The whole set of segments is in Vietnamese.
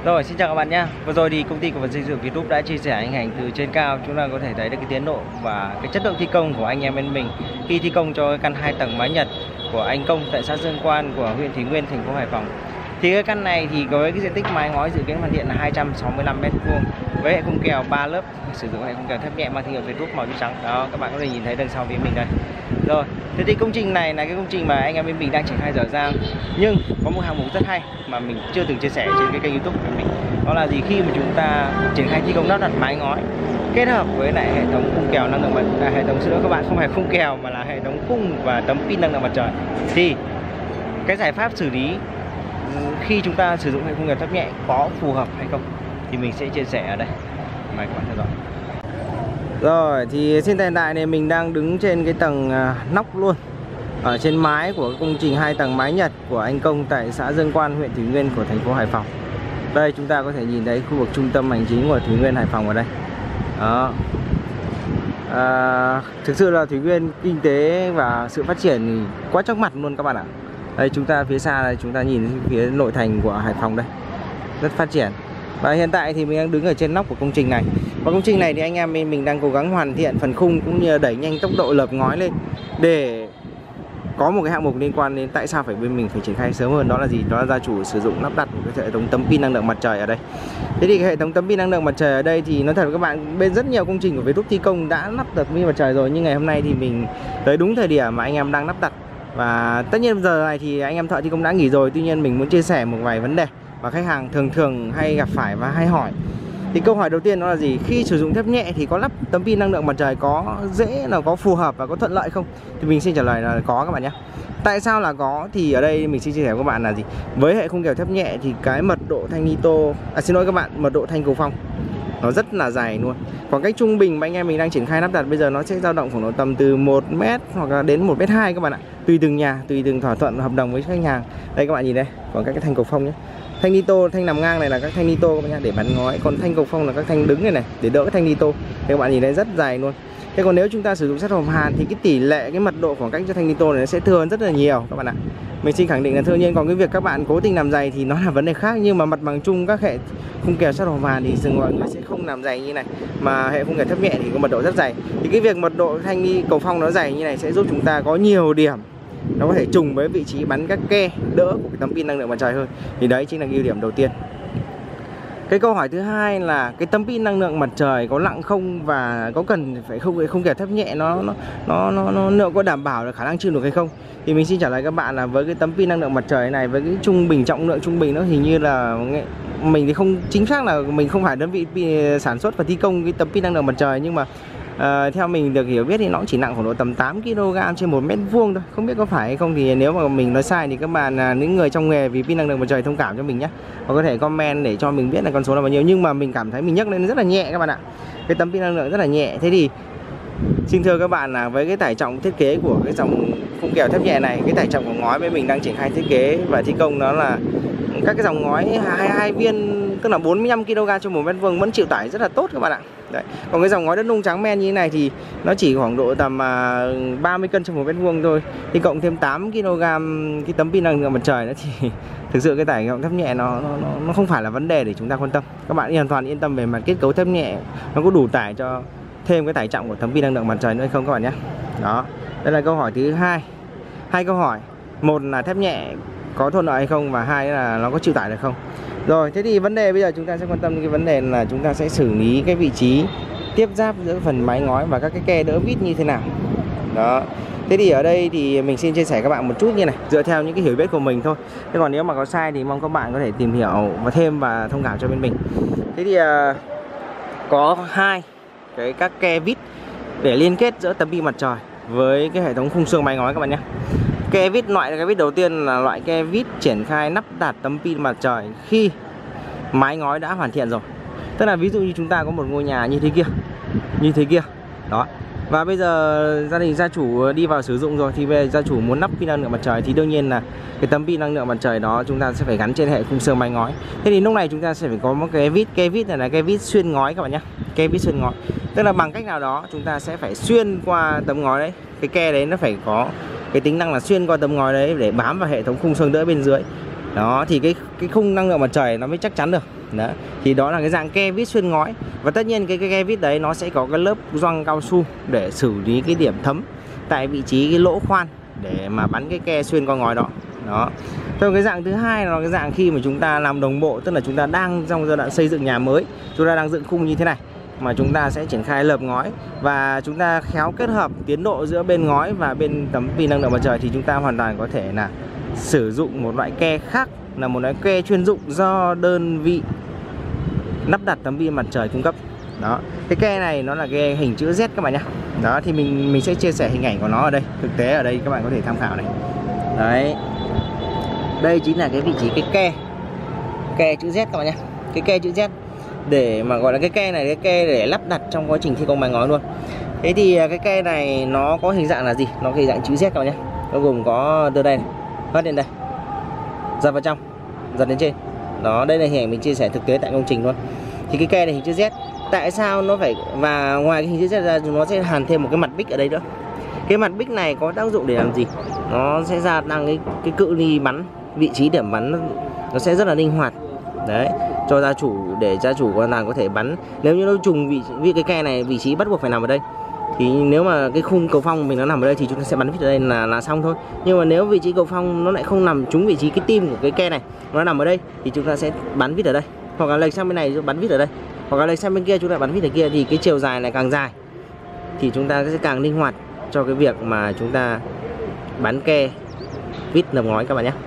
Rồi, xin chào các bạn nhé. Vừa rồi thì công ty cổ phần xây dựng Việt Úc đã chia sẻ hình ảnh từ trên cao, chúng ta có thể thấy được cái tiến độ và cái chất lượng thi công của anh em bên mình khi thi công cho cái căn 2 tầng mái Nhật của anh Công tại xã Dương Quan của huyện Thủy Nguyên, thành phố Hải Phòng. Thì cái căn này thì với cái diện tích mái ngói dự kiến hoàn thiện là 265 m² với hệ khung kèo 3 lớp, sử dụng hệ khung kèo thép nhẹ mang thương hiệu Việt Úc màu trắng. Đó, các bạn có thể nhìn thấy đằng sau phía mình đây. Rồi, thế thì công trình này là cái công trình mà anh em bên mình đang triển khai dở dang, nhưng có một hạng mục rất hay mà mình chưa từng chia sẻ trên cái kênh YouTube của mình. Đó là gì? Khi mà chúng ta triển khai thi công lắp đặt mái ngói kết hợp với lại hệ thống khung kèo năng lượng mặt hệ thống xin lỗi các bạn, không phải khung kèo mà là hệ thống khung và tấm pin năng lượng mặt trời, thì cái giải pháp xử lý khi chúng ta sử dụng hệ khung kèo thép nhẹ có phù hợp hay không thì mình sẽ chia sẻ ở đây. Mời các bạn theo dõi. Rồi, thì hiện tại này mình đang đứng trên cái tầng nóc luôn, ở trên mái của công trình 2 tầng mái Nhật của anh Công tại xã Dương Quan, huyện Thủy Nguyên của thành phố Hải Phòng. Đây chúng ta có thể nhìn thấy khu vực trung tâm hành chính của Thủy Nguyên, Hải Phòng ở đây. Đó. Thực sự là Thủy Nguyên kinh tế và sự phát triển thì quá chót mặt luôn các bạn ạ. Đây chúng ta phía xa đây, chúng ta nhìn phía nội thành của Hải Phòng đây, rất phát triển. Và hiện tại thì mình đang đứng ở trên nóc của công trình này. Và công trình này thì anh em mình đang cố gắng hoàn thiện phần khung cũng như đẩy nhanh tốc độ lợp ngói lên để có một cái hạng mục liên quan đến tại sao bên mình phải triển khai sớm hơn. Đó là gì? Đó là gia chủ sử dụng lắp đặt một cái hệ thống tấm pin năng lượng mặt trời ở đây. Thế thì cái hệ thống tấm pin năng lượng mặt trời ở đây thì nói thật với các bạn, bên rất nhiều công trình của Việt Úc thi công đã lắp đặt pin mặt trời rồi, nhưng ngày hôm nay thì mình tới đúng thời điểm mà anh em đang lắp đặt. Và tất nhiên giờ này thì anh em thợ thi công đã nghỉ rồi, tuy nhiên mình muốn chia sẻ một vài vấn đề mà khách hàng thường hay gặp phải và hay hỏi. Thì câu hỏi đầu tiên đó là gì? Khi sử dụng thép nhẹ thì có lắp tấm pin năng lượng mặt trời có dễ, là có phù hợp và có thuận lợi không? Thì mình xin trả lời là có các bạn nhé. Tại sao là có? Thì ở đây mình xin chia sẻ với các bạn là gì? Với hệ khung kèo thép nhẹ thì cái mật độ thanh nitô, xin lỗi các bạn, mật độ thanh cầu phong nó rất là dài luôn. Khoảng cách trung bình mà anh em mình đang triển khai lắp đặt bây giờ nó sẽ dao động khoảng độ tầm từ 1 m hoặc là đến 1,2 m các bạn ạ. Tùy từng nhà, tùy từng thỏa thuận hợp đồng với khách hàng. Đây các bạn nhìn đây, khoảng cách cái thanh cầu phong nhé. Thanh nitô, thanh nằm ngang này là các thanh nitô các bạn nhé, để bắn ngói, còn thanh cầu phong là các thanh đứng này để đỡ cái thanh nitô. Các bạn nhìn thấy rất dài luôn. Thế còn nếu chúng ta sử dụng sắt hồng hàn thì cái tỷ lệ cái mật độ khoảng cách cho thanh nitô này nó sẽ thưa hơn rất là nhiều các bạn ạ. Mình xin khẳng định là thưa nhiên, còn cái việc các bạn cố tình làm dày thì nó là vấn đề khác, nhưng mà mặt bằng chung các hệ khung kèo sắt hồng hàn thì mọi người sẽ không làm dày như này, mà hệ khung kèo thép nhẹ thì có mật độ rất dày. Thì cái việc mật độ thanh cầu phong nó dày như này sẽ giúp chúng ta có nhiều điểm nó có thể trùng với vị trí bắn các ke đỡ của cái tấm pin năng lượng mặt trời hơn. Thì đấy chính là ưu điểm đầu tiên. Cái câu hỏi thứ hai là cái tấm pin năng lượng mặt trời có nặng không và có cần phải không kèo thép nhẹ nó liệu có đảm bảo được khả năng chịu được hay không? Thì mình xin trả lời các bạn là với cái tấm pin năng lượng mặt trời này, với cái trung bình trọng lượng trung bình nó hình như là mình thì không chính xác, là mình không phải đơn vị sản xuất và thi công cái tấm pin năng lượng mặt trời, nhưng mà theo mình được hiểu biết thì nó chỉ nặng khoảng độ tầm 8 kg trên 1 m² thôi. Không biết có phải hay không, thì nếu mà mình nói sai thì các bạn những người trong nghề vì pin năng lượng mặt trời thông cảm cho mình nhé, và có thể comment để cho mình biết là con số là bao nhiêu. Nhưng mà mình cảm thấy mình nhấc lên rất là nhẹ các bạn ạ. Cái tấm pin năng lượng rất là nhẹ. Thế thì xin thưa các bạn là với cái tải trọng thiết kế của cái dòng khung kèo thép nhẹ này, cái tải trọng của ngói bên mình đang triển khai thiết kế và thi công đó là các cái dòng ngói 22 viên, tức là 45 kg cho 1 m² vẫn chịu tải rất là tốt các bạn ạ. Đấy. Còn cái dòng ngói đất nung trắng men như thế này thì nó chỉ khoảng độ tầm 30 cân cho 1 m² thôi. Thì cộng thêm 8 kg cái tấm pin năng lượng mặt trời nữa thì thực sự cái tải trọng thép nhẹ nó không phải là vấn đề để chúng ta quan tâm. Các bạn hoàn toàn yên tâm về mặt kết cấu thép nhẹ, nó có đủ tải cho thêm cái tải trọng của tấm pin năng lượng mặt trời nữa hay không các bạn nhé. Đó, đây là câu hỏi thứ hai. Hai câu hỏi, một là thép nhẹ có thuận lợi hay không, và hai là nó có chịu tải được không. Rồi, thế thì vấn đề bây giờ chúng ta sẽ quan tâm đến cái vấn đề là chúng ta sẽ xử lý cái vị trí tiếp giáp giữa phần mái ngói và các cái ke đỡ vít như thế nào. Đó. Thế thì ở đây thì mình xin chia sẻ các bạn một chút như này, dựa theo những cái hiểu biết của mình thôi. Thế còn nếu mà có sai thì mong các bạn có thể tìm hiểu và thêm và thông cảm cho bên mình. Thế thì có hai các ke vít để liên kết giữa tấm pin mặt trời với cái hệ thống khung xương mái ngói các bạn nhé. Ke vít, loại ke vít đầu tiên là loại ke vít triển khai lắp đặt tấm pin mặt trời khi mái ngói đã hoàn thiện rồi. Tức là ví dụ như chúng ta có một ngôi nhà như thế kia, đó. Và bây giờ gia chủ đi vào sử dụng rồi, thì bây giờ gia chủ muốn lắp pin năng lượng mặt trời thì đương nhiên là cái tấm pin năng lượng mặt trời đó chúng ta sẽ phải gắn trên hệ khung xương mái ngói. Thế thì lúc này chúng ta sẽ phải có một cái vít, ke vít này là ke vít xuyên ngói các bạn nhé. Ke vít xuyên ngói, tức là bằng cách nào đó chúng ta sẽ phải xuyên qua tấm ngói đấy. Cái ke đấy nó phải có cái tính năng là xuyên qua tấm ngói đấy để bám vào hệ thống khung xương đỡ bên dưới. Đó thì cái khung năng lượng mặt trời nó mới chắc chắn được. Đó thì đó là cái dạng ke vít xuyên ngói, và tất nhiên cái ke vít đấy nó sẽ có cái lớp gioăng cao su để xử lý cái điểm thấm tại vị trí cái lỗ khoan để mà bắn cái ke xuyên qua ngói đó. Đó. Rồi cái dạng thứ hai là cái dạng khi mà chúng ta làm đồng bộ, tức là chúng ta đang trong giai đoạn xây dựng nhà mới, chúng ta đang dựng khung như thế này mà chúng ta sẽ triển khai lợp ngói và chúng ta khéo kết hợp tiến độ giữa bên ngói và bên tấm pin năng lượng mặt trời, thì chúng ta hoàn toàn có thể là sử dụng một loại ke khác, là một loại ke chuyên dụng do đơn vị lắp đặt tấm pin mặt trời cung cấp. Đó, cái ke này nó là ke hình chữ Z các bạn nhé. Đó thì mình sẽ chia sẻ hình ảnh của nó ở đây, thực tế ở đây các bạn có thể tham khảo này. Đấy, đây chính là cái vị trí cái ke chữ Z các bạn nhé, cái ke chữ Z để mà gọi là cái ke này, cái ke để lắp đặt trong quá trình thi công mái ngói luôn. Thế thì cái ke này nó có hình dạng là gì? Nó có hình dạng chữ Z các bạn nhé. Nó gồm có từ đây này, hất lên đây, giật vào trong, giật lên trên. Đó, đây là hình ảnh mình chia sẻ thực tế tại công trình luôn. Thì cái ke này hình chữ Z. Tại sao nó phải, và ngoài cái hình chữ Z ra nó sẽ hàn thêm một cái mặt bích ở đây nữa. Cái mặt bích này có tác dụng để làm gì? Nó sẽ gia tăng cái cự ly bắn, vị trí điểm bắn nó sẽ rất là linh hoạt. Đấy, cho gia chủ, để gia chủ hoàn toàn có thể bắn. Nếu như nó trùng vị cái ke này vị trí bắt buộc phải nằm ở đây, thì nếu mà cái khung cầu phong mình nó nằm ở đây thì chúng ta sẽ bắn vít ở đây là xong thôi. Nhưng mà nếu vị trí cầu phong nó lại không nằm trúng vị trí cái tim của cái ke này, nó nằm ở đây, thì chúng ta sẽ bắn vít ở đây, hoặc là lệch sang bên này bắn vít ở đây, hoặc là lệch sang bên kia chúng ta bắn vít ở kia. Thì cái chiều dài này càng dài thì chúng ta sẽ càng linh hoạt cho cái việc mà chúng ta bắn ke vít lợp ngói các bạn nhé.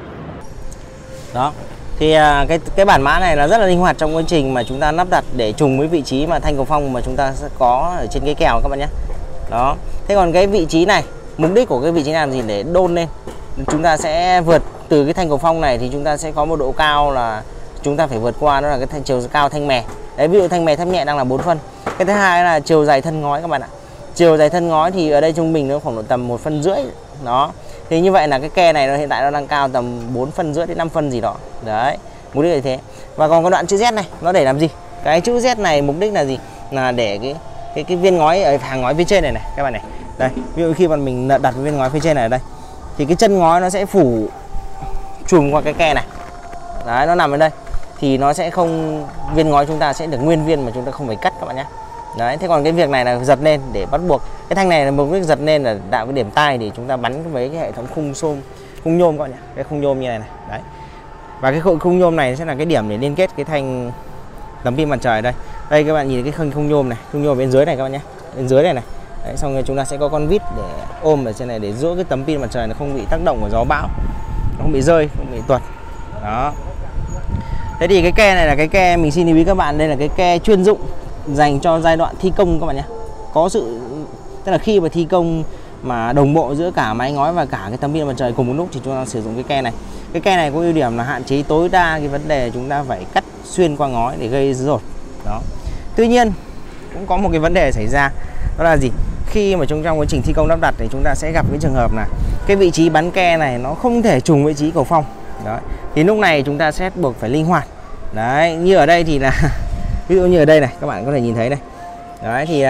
Đó thì cái bản mã này là rất là linh hoạt trong quá trình mà chúng ta lắp đặt để trùng với vị trí mà thanh cầu phong mà chúng ta sẽ có ở trên cái kèo các bạn nhé. Đó, thế còn cái vị trí này, mục đích của cái vị trí này là gì? Để đôn lên. Chúng ta sẽ vượt từ cái thanh cầu phong này thì chúng ta sẽ có một độ cao là chúng ta phải vượt qua, đó là cái chiều cao thanh mè. Đấy, ví dụ thanh mè thấp nhẹ đang là 4 phân. Cái thứ hai là chiều dài thân ngói các bạn ạ. Chiều dài thân ngói thì ở đây trung bình nó khoảng độ tầm 1,5 phân. Đó. Thì như vậy là cái ke này nó hiện tại nó đang cao tầm 4,5 phân đến 5 phân gì đó. Đấy, mục đích là thế. Và còn cái đoạn chữ Z này nó để làm gì? Cái chữ Z này mục đích là gì? Là để cái viên ngói ở hàng ngói phía trên này này các bạn này. Đây, ví dụ khi mà mình đặt viên ngói phía trên này ở đây thì cái chân ngói nó sẽ phủ trùm qua cái ke này. Đấy, nó nằm ở đây thì nó sẽ không, viên ngói chúng ta sẽ được nguyên viên mà chúng ta không phải cắt các bạn nhé. Đấy, thế còn cái việc này là giật lên để bắt buộc. Cái thanh này là mục đích giật lên là tạo cái điểm tai để chúng ta bắn với cái hệ thống khung nhôm các bạn nhé. Cái khung nhôm như này này. Đấy. Và cái khung nhôm này sẽ là cái điểm để liên kết cái thanh tấm pin mặt trời đây. Đây các bạn nhìn cái khung nhôm này, khung nhôm bên dưới này các bạn nhé. Bên dưới này này. Đấy, xong rồi chúng ta sẽ có con vít để ôm ở trên này để giữ cái tấm pin mặt trời nó không bị tác động của gió bão, nó không bị rơi, không bị tuột. Đó. Thế thì cái ke này là cái ke mình xin lưu ý các bạn, đây là cái ke chuyên dụng dành cho giai đoạn thi công các bạn nhé. Có sự, tức là khi mà thi công mà đồng bộ giữa cả mái ngói và cả cái tấm pin mặt trời cùng một lúc thì chúng ta sử dụng cái ke này. Cái ke này có ưu điểm là hạn chế tối đa cái vấn đề chúng ta phải cắt xuyên qua ngói để gây rột. Đó. Tuy nhiên cũng có một cái vấn đề xảy ra, đó là gì? Khi mà trong quá trình thi công lắp đặt thì chúng ta sẽ gặp cái trường hợp là cái vị trí bắn ke này nó không thể trùng vị trí cầu phong. Đó. Thì lúc này chúng ta sẽ buộc phải linh hoạt. Đấy, như ở đây thì là ví dụ như ở đây này các bạn có thể nhìn thấy này. Đấy thì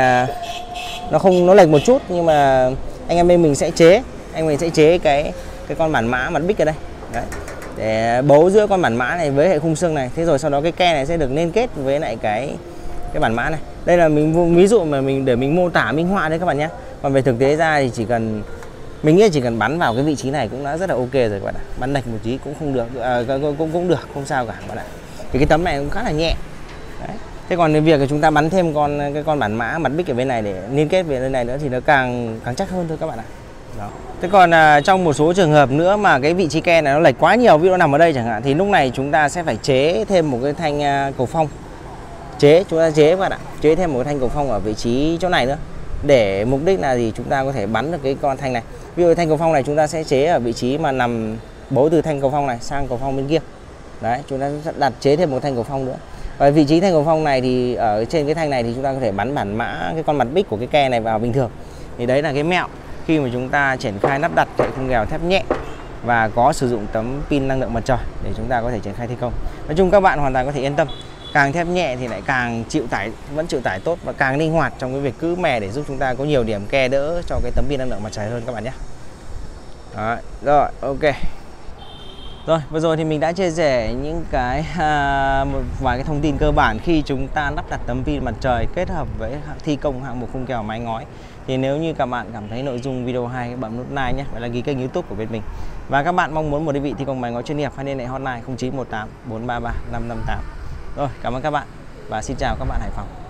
nó lệch một chút, nhưng mà anh em bên mình sẽ chế cái con bản mã mặt bích ở đây. Đấy, để bấu giữa con bản mã này với hệ khung xương này. Thế rồi sau đó cái ke này sẽ được liên kết với lại cái bản mã này. Đây là mình ví dụ mà để mình mô tả minh họa đấy các bạn nhé. Còn về thực tế ra thì mình nghĩ chỉ cần bắn vào cái vị trí này cũng đã rất là ok rồi các bạn ạ. Bắn lệch một tí cũng không được, cũng được, không sao cả các bạn ạ. Thì cái tấm này cũng khá là nhẹ. Đấy. Thế còn việc chúng ta bắn thêm cái con bản mã mặt bích ở bên này để liên kết về bên này nữa thì nó càng chắc hơn thôi các bạn ạ. Đó. Thế còn trong một số trường hợp nữa mà cái vị trí ke này nó lệch quá nhiều, ví dụ nó nằm ở đây chẳng hạn, thì lúc này chúng ta sẽ phải chế thêm một cái thanh cầu phong. Chúng ta chế các bạn ạ, chế thêm một cái thanh cầu phong ở vị trí chỗ này nữa. Để mục đích là gì? Chúng ta có thể bắn được cái con thanh này. Ví dụ thanh cầu phong này chúng ta sẽ chế ở vị trí mà nằm bấu từ thanh cầu phong này sang cầu phong bên kia. Đấy, chúng ta sẽ đặt chế thêm một thanh cầu phong nữa. Và vị trí thanh cầu phong này thì ở trên cái thanh này thì chúng ta có thể bắn bản mã cái con mặt bích của cái ke này vào bình thường. Thì đấy là cái mẹo khi mà chúng ta triển khai lắp đặt hệ khung kèo thép nhẹ và có sử dụng tấm pin năng lượng mặt trời để chúng ta có thể triển khai thi công. Nói chung các bạn hoàn toàn có thể yên tâm. Càng thép nhẹ thì lại càng vẫn chịu tải tốt và càng linh hoạt trong cái việc cứ mè để giúp chúng ta có nhiều điểm ke đỡ cho cái tấm pin năng lượng mặt trời hơn các bạn nhé. Đó, rồi, ok. Rồi, vừa rồi thì mình đã chia sẻ những một vài cái thông tin cơ bản khi chúng ta lắp đặt tấm pin mặt trời kết hợp với thi công hạng mục khung kèo mái ngói. Thì nếu như các bạn cảm thấy nội dung video hay, hãy bấm nút like nhé và đăng ký kênh YouTube của bên mình. Và các bạn mong muốn một đơn vị thi công mái ngói chuyên nghiệp, hãy liên hệ hotline 0918 433 558. Rồi, cảm ơn các bạn và xin chào các bạn Hải Phòng.